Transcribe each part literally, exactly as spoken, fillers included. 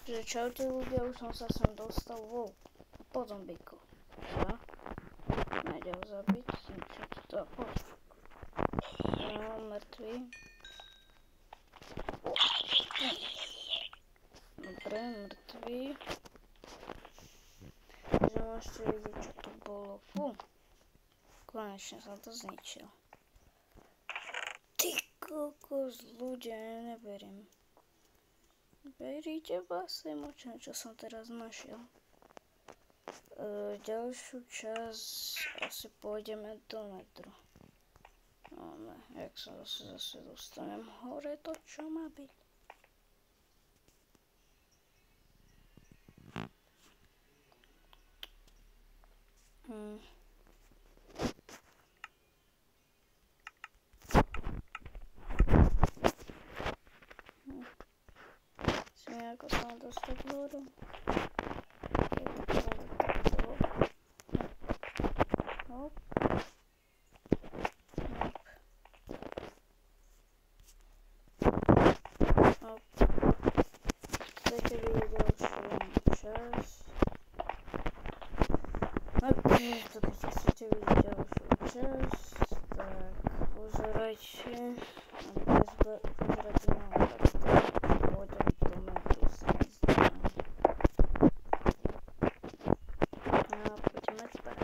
Že čaute ľudia, už som sa sem dostal, wow, po zombíku. Čo? Nejde ho zabiť, čo ti to, poď. No, mŕtvý. Dobre, mŕtvý. Takže môžete vidieť, čo to bolo. Fú. Konečne som to zničil. Ty kokos, ľudia, neberiem. Veríte vlastne močne, čo som teraz našiel. E, ďalšiu časť asi pôjdeme do metru. No ne, jak sa zase, zase dostanem hore, to čo má byť. Hm. Ako sa mám dostať hore. Hop. Hop. Chcete vidieť ďalšiu časť. Ok, to keď chcete vidieť ďalšiu časť, tak pozerajte. Pozerajte na takto. Pôjdem do metru sa mi zdá. A poďme spať.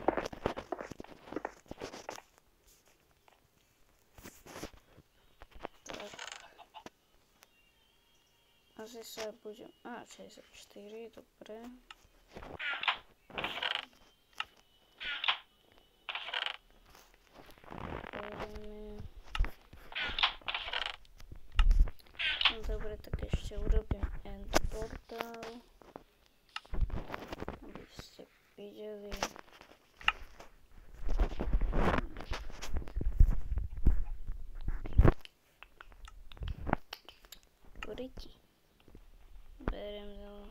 Tak. Asi sa budem... Á, šesťdesiatštyri, dobre. Dobre, tak ešte urobím end portál, aby ste videli. Kuriti. Beriem dole.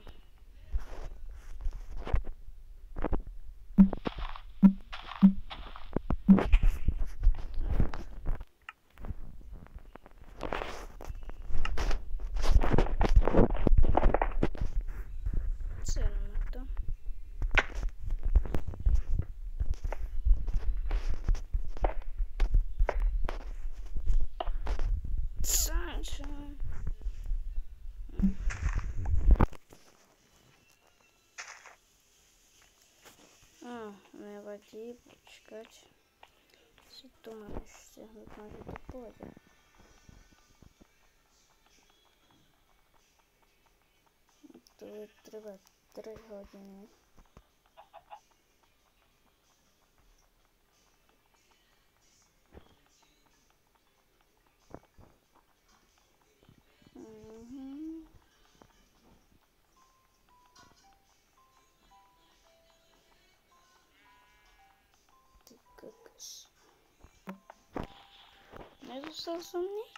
Nevadí, počkať. Si tu mám ešte, dúfam, že to pôjde. Tu je treba tri hodiny. Mhm. Nedostal som nič?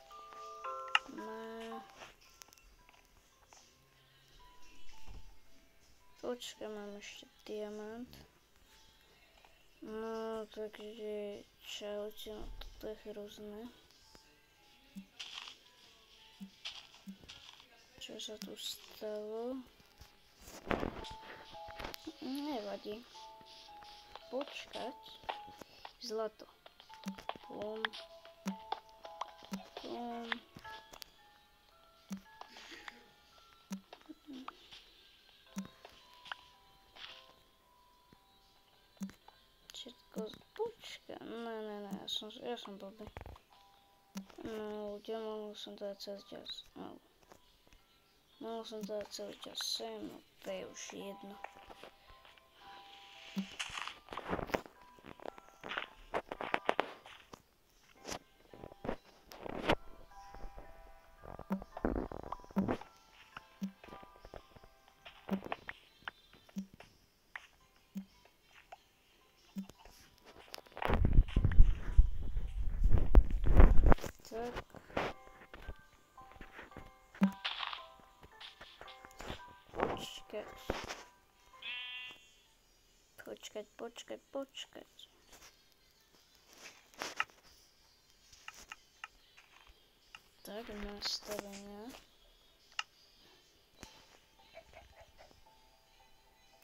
Ne. Počkaj, mám ešte diamant. No, takže čaute, no toto je hrozné. Čo sa tu stalo? Nevadí. Počkať. Zlato. Pum. Pum. Všetko. Počkaj. Ne, ne, ne. Ja som, ja som blbý. No, ľudia, mohol som dať celý čas. No. Mohol som dať celý čas sem. No, to je už jedno. Počkať. Počkať, počkať, počkať. Tak, nastavenia.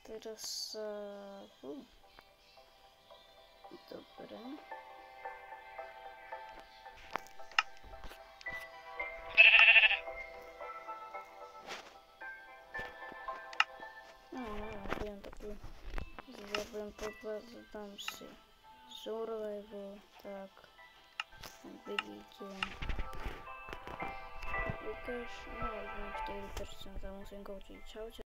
teraz... Uh, uh. Dobre. No, no, budem taký... Zrobím podľa, dám si survival, tak... Vidíte... Ukáž, no, už mám štyri percentá, musím koučiť. Čaute.